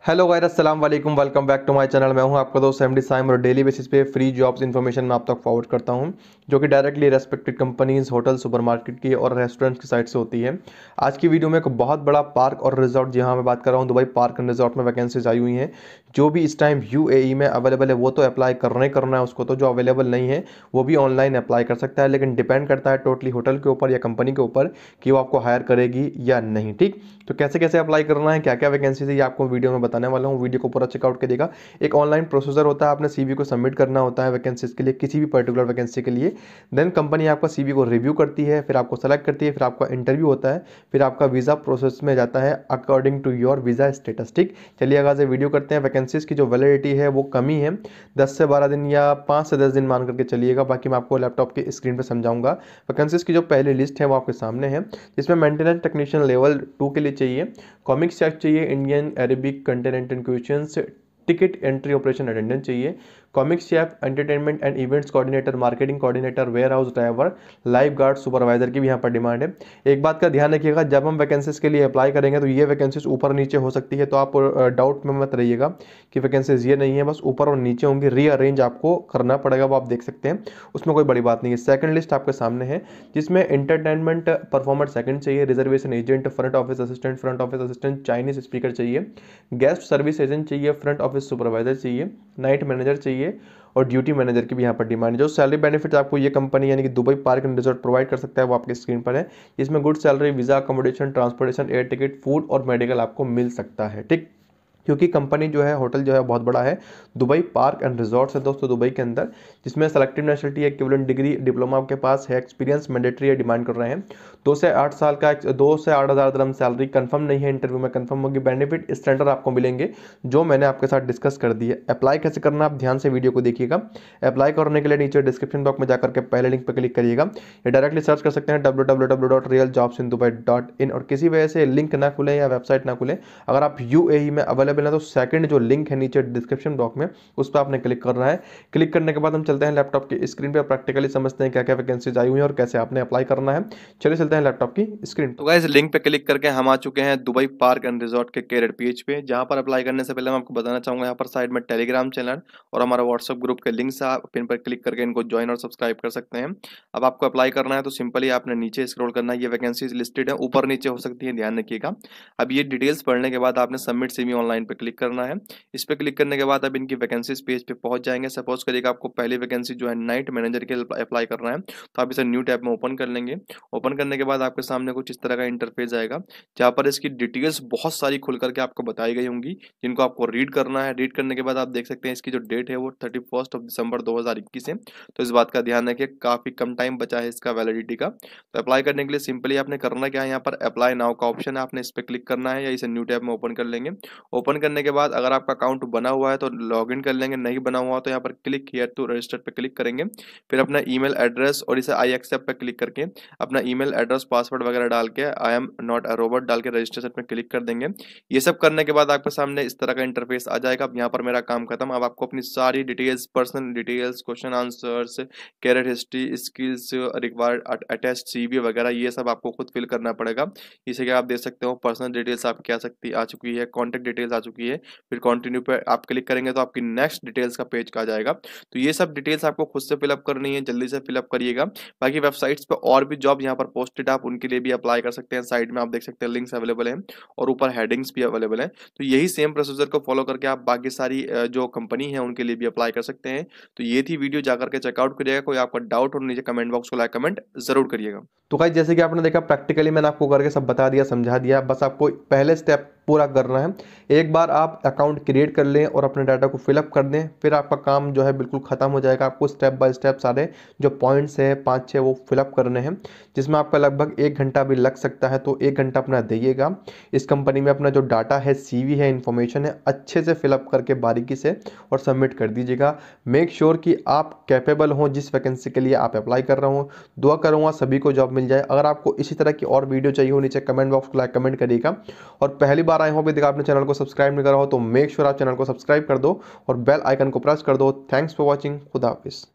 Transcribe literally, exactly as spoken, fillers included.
Hello guys, अस्सलाम वालेकुम। Welcome back to my channel. मैं हूं आपका दोस्त एमडी साइम और डेली बेसिस पे फ्री जॉब्स इन्फॉर्मेशन मैं आप तक फॉरवर्ड करता हूं, जो कि directly respected companies, hotel, supermarket की और रेस्टोरेंट्स की साइट से होती है। आज की वीडियो में एक बहुत बड़ा पार्क और रिजॉर्ट, जी हाँ मैं बात कर रहा हूँ दुबई पार्क एंड रिजॉर्ट में वैकेंसीज आई हुई हैं। जो भी इस टाइम यूएई में अवेलेबल है वो तो अप्लाई करना ही करना है उसको, तो जो अवेलेबल नहीं है वो भी ऑनलाइन अप्लाई कर सकता है, लेकिन डिपेंड करता है टोटली होटल के ऊपर या कंपनी के ऊपर कि वो आपको हायर करेगी या नहीं। ठीक, तो कैसे कैसे अप्लाई करना है, क्या क्या वैकेंसीज है, ये आपको वीडियो में बताने वाला हूँ। वीडियो को पूरा चेकआउट करिएगा। एक ऑनलाइन प्रोसीजर होता है, आपने सीवी को सबमिट करना होता है वैकेंसीज के लिए, किसी भी पर्टिकुलर वैकेंसी के लिए। देन कंपनी आपका सीवी को रिव्यू करती है, फिर आपको सेलेक्ट करती है, फिर आपका इंटरव्यू होता है, फिर आपका वीज़ा प्रोसेस में जाता है according to your visa status. ठीक, चलिए आगे से वीडियो करते हैं। वैकेंसीज की जो वैलिडिटी है वो कमी है, दस से बारह दिन या पाँच से दस दिन मान करके चलिएगा, बाकी मैं आपको लैपटॉप की स्क्रीन पर समझाऊंगा। वैकेंसीज की जो पहली लिस्ट है वो आपके सामने है, जिसमें मेंटेनेंस टेक्नीशियन लेवल टू के लिए चाहिए, कॉमिक स्टाफ चाहिए, Indian Arabic continent and questions, ticket entry operation attendant चाहिए, comic chef, entertainment and events coordinator, marketing coordinator, warehouse driver, lifeguard, supervisor की भी यहाँ पर डिमांड है। एक बात का ध्यान रखिएगा, जब हम वैकेंसीज के लिए अप्लाई करेंगे तो ये वैकेंसीज ऊपर नीचे हो सकती है, तो आप डाउट में मत रहिएगा कि वैकेंसीज ये नहीं है, बस ऊपर और नीचे होंगी, रीअरेंज आपको करना पड़ेगा, वो आप देख सकते हैं, उसमें कोई बड़ी बात नहीं है। सेकंड लिस्ट आपके सामने है, जिसमें एंटरटेनमेंट परफॉर्मर सेकंड चाहिए, reservation agent, front office assistant, front office assistant, Chinese speaker चाहिए, गेस्ट सर्विस एजेंट चाहिए, फ्रंट ऑफिस सुपरवाइजर चाहिए, नाइट मैनेजर चाहिए और ड्यूटी मैनेजर की भी यहाँ पर डिमांड है। जो सैलरी बेनिफिट आपको ये कंपनी यानी कि Dubai Park and Resort provide कर सकता है वो आपके स्क्रीन पर है। इसमें good salary, visa, accommodation, transportation, air ticket, food और मेडिकल आपको मिल सकता है। ठीक, क्योंकि कंपनी जो है, होटल जो है बहुत बड़ा है, दुबई पार्क एंड रिजॉर्ट्स है दोस्तों दुबई के अंदर, जिसमें selective nationality, equivalent degree, diploma आपके पास है, एक्सपीरियंस मैंडेटरी है, डिमांड कर रहे हैं। दो से आठ साल का, दो से आठ हज़ार दरम सैलरी कंफर्म नहीं है, इंटरव्यू में कंफर्म होगी। बेनिफिट स्टैंडर्ड आपको मिलेंगे जो मैंने आपके साथ डिस्कस कर दिए। अप्लाई कैसे करना, आप ध्यान से वीडियो को देखिएगा। अप्लाई करने के लिए नीचे डिस्क्रिप्शन बॉक्स में जाकर के पहले लिंक पर क्लिक करिएगा, या डायरेक्टली सर्च कर सकते हैं W W W dot real jobs in Dubai dot in. और किसी वजह से लिंक ना खुले या वेबसाइट ना खुले, अगर आप यूएई में अवेलेबल है तो सेकंड जो लिंक है नीचे डिस्क्रिप्शन बॉक्स में, उस पर आपने क्लिक करना है। क्लिक करने के बाद हम चलते हैं लैपटॉप की स्क्रीन पे, प्रैक्टिकली समझते हैं क्या क्या वैकेंसीज आई हुई हैं और कैसे आपने अप्लाई करना है। चलिए चलते हैं लैपटॉप की स्क्रीन। तो गाइस, लिंक पे क्लिक करके हम आ चुके हैं दुबई पार्क एंड रिजॉर्ट के कैरियर पेज पे, जहां पर अप्लाई करने से पहले मैं आपको बताना चाहूंगा, यहाँ पर साइड में टेलीग्राम चैनल और हमारा व्हाट्सएप ग्रुप के लिंक्स, आप इन पर क्लिक करके इनको ज्वाइन और सब्सक्राइब कर सकते हैं। अब आपको अप्लाई करना है तो सिंपली आपने नीचे स्क्रॉल करना है, ये वैकेंसीज लिस्टेड है, ऊपर नीचे हो सकती है, ध्यान रखिएगा। अब ये डिटेल्स पढ़ने के बाद आपने सबमिट सीवी ऑनलाइन पे क्लिक करना है। इस पे क्लिक करने के बाद अब इनकी वैकेंसीज पेज पे पहुंच जाएंगे। सपोज करिएगा आपको पहली वैकेंसी जो है नाइट मैनेजर के लिए अप्लाई करना है, तो आप इसे न्यू टैब में ओपन कर लेंगे। ओपन करने के बाद आपके सामने कुछ इस तरह का इंटरफेस आएगा, जहाँ पर इसकी डिटेल्स बहुत सारी खुल करके आपको बताई गई होंगी, जिनको आपको रीड करना है। रीड करने के बाद आप देख सकते हैं इसकी जो डेट है वो थर्टी फर्स्ट ऑफ दिसंबर दो हजार इक्कीस है, तो इस बात का ध्यान रखिए, काफी कम टाइम बचा है इसका वैलिडिटी का। तो अप्लाई करने के लिए सिंपली आपने करना क्या है, यहाँ पर अप्लाई नाउ का ऑप्शन है, आपने इस पर क्लिक करना है या इसे न्यू टैब में ओपन कर लेंगे। ओपन करने के बाद अगर आपका अकाउंट बना हुआ है तो लॉग इन कर लेंगे, नहीं बना हुआ तो यहाँ पर क्लिक हियर टू रजिस्टर पे क्लिक करेंगे। फिर अपना ईमेल एड्रेस और इसे आई एक्सेप्ट पे क्लिक करके अपना ईमेल एड्रेस, पासवर्ड वगैरह डाल के I am not a robot डाल के रजिस्ट्रेशन पे क्लिक कर देंगे। ये सब करने के बाद आपके सामने इस तरह का इंटरफेस आ जाएगा। अब यहाँ पर मेरा काम खत्म। अब आपको अपनी सारी details, personal details, question answers, career history, skills, required attached CV वगैरह, ये सब आपको खुद फिल करना पड़ेगा। इसे क्या आप देख सकते हो, पर्सनल डिटेल्स आपकी आ सकती आ चुकी है, कॉन्टेक्ट डिटेल्स आ चुकी है। फिर कंटिन्यू पे आप क्लिक करेंगे तो आपकी नेक्स्ट डिटेल्स का पेज आ जाएगा। तो ये सब डिटेल्स आपको खुद से फिलअप करनी है, जल्दी से फिलअप करिएगा। बाकी वेबसाइट्स पे और भी जॉब यहाँ पर पोस्टेड, आप उनके लिए भी अप्लाई कर सकते हैं। साइड में आप देख सकते हैं लिंक्स अवेलेबल हैं और ऊपर हेडिंग्स भी अवेलेबल हैं। तो यही सेम प्रोसीजर को फॉलो करके आप बाकी सारी जो कंपनी है उनके लिए भी अप्लाई कर सकते हैं। तो ये थी वीडियो, जाकर के चेकआउट करिएगा। कोई आपका डाउट हो नीचे कमेंट बॉक्स को लाइक कमेंट जरूर करिएगा। तो गाइस, जैसे कि आपने देखा, प्रैक्टिकली मैंने आपको करके सब बता दिया, समझा दिया, बस आपको पहले स्टेप पूरा करना है। एक बार आप अकाउंट क्रिएट कर लें और अपने डाटा को फिलअप कर दें, फिर आपका काम जो है बिल्कुल खत्म हो जाएगा। आपको स्टेप बाय स्टेप सारे जो पॉइंट्स है पाँच छः वो फिलअप करने हैं, जिसमें आपका लगभग एक घंटा भी लग सकता है। तो एक घंटा अपना दीजिएगा इस कंपनी में, अपना जो डाटा है, सीवी है, इन्फॉर्मेशन है, अच्छे से फिलअप करके बारीकी से और सबमिट कर दीजिएगा। मेक श्योर कि आप कैपेबल हों जिस वैकेंसी के लिए आप अप्लाई कर रहे हो। दुआ करूँगा सभी को जॉब मिल जाए। अगर आपको इसी तरह की और वीडियो चाहिए हो, नीचे कमेंट बॉक्स को लाइक कमेंट करिएगा। और पहली बार आए हो, अभी तक आपने चैनल को सब्सक्राइब नहीं करा हो तो मेक श्योर आप चैनल को सब्सक्राइब कर दो और बेल आइकन को प्रेस कर दो। Thanks for watching. खुदा हाफिज़।